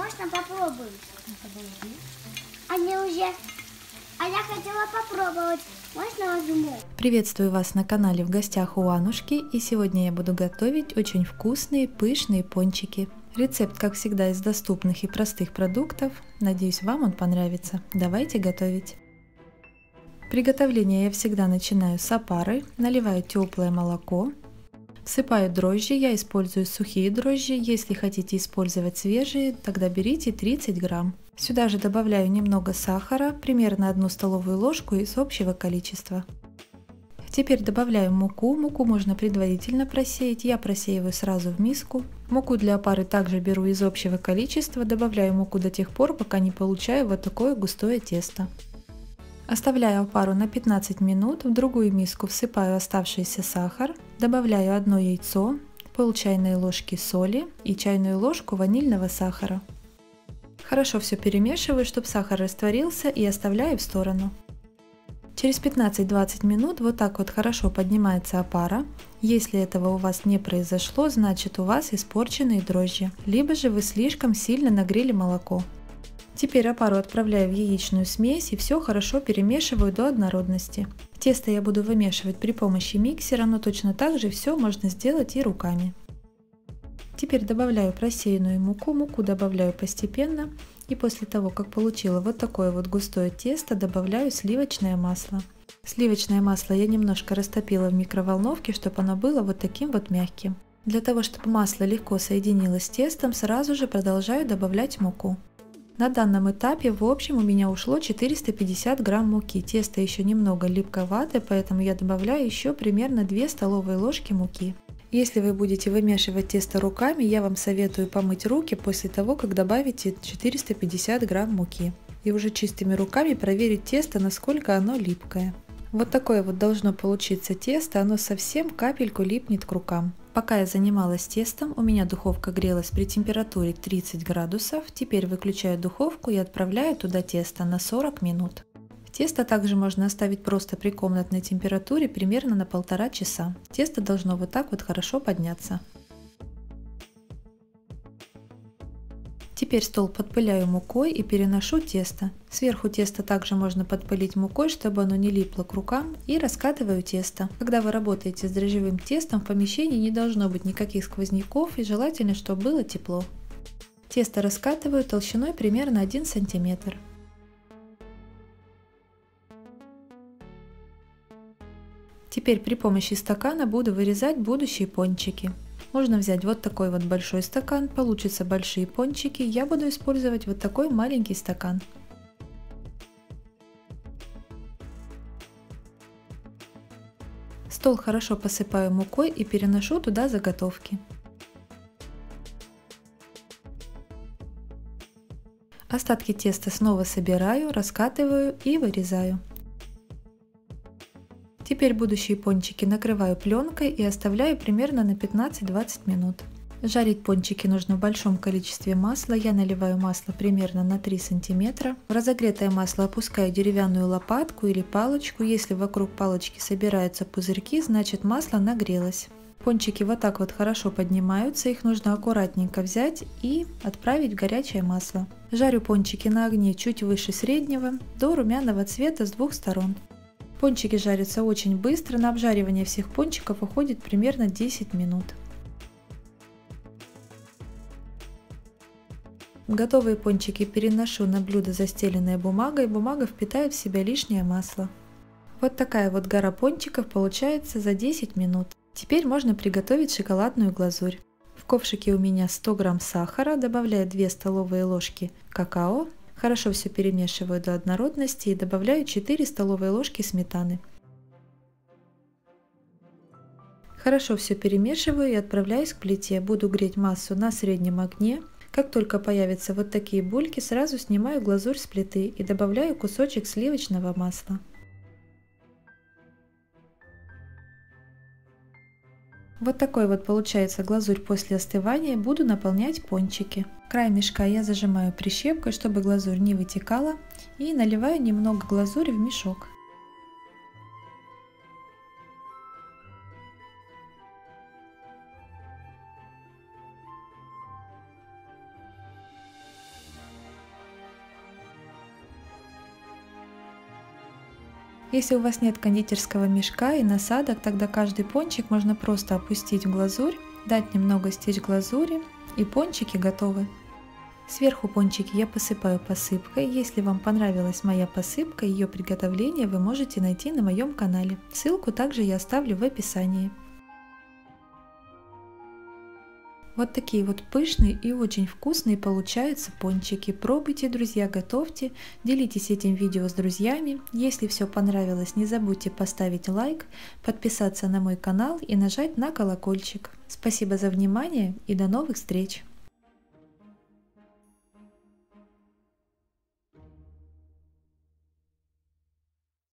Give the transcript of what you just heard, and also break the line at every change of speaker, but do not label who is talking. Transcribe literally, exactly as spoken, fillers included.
Можно попробовать? Они уже... А я хотела попробовать. Можно возьму?
Приветствую вас на канале «В гостях у Анушки», и сегодня я буду готовить очень вкусные, пышные пончики. Рецепт, как всегда, из доступных и простых продуктов. Надеюсь, вам он понравится. Давайте готовить. Приготовление я всегда начинаю с опары. Наливаю теплое молоко. Всыпаю дрожжи, я использую сухие дрожжи, если хотите использовать свежие, тогда берите тридцать грамм. Сюда же добавляю немного сахара, примерно одну столовую ложку из общего количества. Теперь добавляю муку, муку можно предварительно просеять, я просеиваю сразу в миску. Муку для опары также беру из общего количества, добавляю муку до тех пор, пока не получаю вот такое густое тесто. Оставляю опару на пятнадцать минут, в другую миску всыпаю оставшийся сахар, добавляю одно яйцо, пол чайной ложки соли и чайную ложку ванильного сахара. Хорошо все перемешиваю, чтобы сахар растворился, и оставляю в сторону. Через пятнадцать-двадцать минут вот так вот хорошо поднимается опара. Если этого у вас не произошло, значит у вас испорченные дрожжи, либо же вы слишком сильно нагрели молоко. Теперь опару отправляю в яичную смесь и все хорошо перемешиваю до однородности. Тесто я буду вымешивать при помощи миксера, но точно так же все можно сделать и руками. Теперь добавляю просеянную муку, муку добавляю постепенно, и после того, как получила вот такое вот густое тесто, добавляю сливочное масло. Сливочное масло я немножко растопила в микроволновке, чтобы оно было вот таким вот мягким. Для того, чтобы масло легко соединилось с тестом, сразу же продолжаю добавлять муку. На данном этапе в общем у меня ушло четыреста пятьдесят грамм муки. Тесто еще немного липковатое, поэтому я добавляю еще примерно две столовые ложки муки. Если вы будете вымешивать тесто руками, я вам советую помыть руки после того, как добавите четыреста пятьдесят грамм муки. И уже чистыми руками проверить тесто, насколько оно липкое. Вот такое вот должно получиться тесто, оно совсем капельку липнет к рукам. Пока я занималась тестом, у меня духовка грелась при температуре тридцать градусов. Теперь выключаю духовку и отправляю туда тесто на сорок минут. Тесто также можно оставить просто при комнатной температуре примерно на полтора часа. Тесто должно вот так вот хорошо подняться. Теперь стол подпыляю мукой и переношу тесто. Сверху теста также можно подпылить мукой, чтобы оно не липло к рукам, и раскатываю тесто. Когда вы работаете с дрожжевым тестом, в помещении не должно быть никаких сквозняков, и желательно, чтобы было тепло. Тесто раскатываю толщиной примерно один сантиметр. Теперь при помощи стакана буду вырезать будущие пончики. Можно взять вот такой вот большой стакан, получатся большие пончики. Я буду использовать вот такой маленький стакан. Стол хорошо посыпаю мукой и переношу туда заготовки. Остатки теста снова собираю, раскатываю и вырезаю. Теперь будущие пончики накрываю пленкой и оставляю примерно на пятнадцать-двадцать минут. Жарить пончики нужно в большом количестве масла. Я наливаю масло примерно на три сантиметра. В разогретое масло опускаю деревянную лопатку или палочку. Если вокруг палочки собираются пузырьки, значит масло нагрелось. Пончики вот так вот хорошо поднимаются, их нужно аккуратненько взять и отправить в горячее масло. Жарю пончики на огне чуть выше среднего, до румяного цвета с двух сторон. Пончики жарятся очень быстро, на обжаривание всех пончиков уходит примерно десять минут. Готовые пончики переношу на блюдо, застеленное бумагой, бумага впитает в себя лишнее масло. Вот такая вот гора пончиков получается за десять минут. Теперь можно приготовить шоколадную глазурь. В ковшике у меня сто грамм сахара, добавляю две столовые ложки какао. Хорошо все перемешиваю до однородности и добавляю четыре столовые ложки сметаны. Хорошо все перемешиваю и отправляюсь к плите. Буду греть массу на среднем огне. Как только появятся вот такие бульки, сразу снимаю глазурь с плиты и добавляю кусочек сливочного масла. Вот такой вот получается глазурь после остывания. Буду наполнять пончики. Край мешка я зажимаю прищепкой, чтобы глазурь не вытекала, и наливаю немного глазури в мешок. Если у вас нет кондитерского мешка и насадок, тогда каждый пончик можно просто опустить в глазурь, дать немного стечь глазури, и пончики готовы. Сверху пончики я посыпаю посыпкой. Если вам понравилась моя посыпка, ее приготовление вы можете найти на моем канале. Ссылку также я оставлю в описании. Вот такие вот пышные и очень вкусные получаются пончики. Пробуйте, друзья, готовьте, делитесь этим видео с друзьями. Если все понравилось, не забудьте поставить лайк, подписаться на мой канал и нажать на колокольчик. Спасибо за внимание и до новых встреч!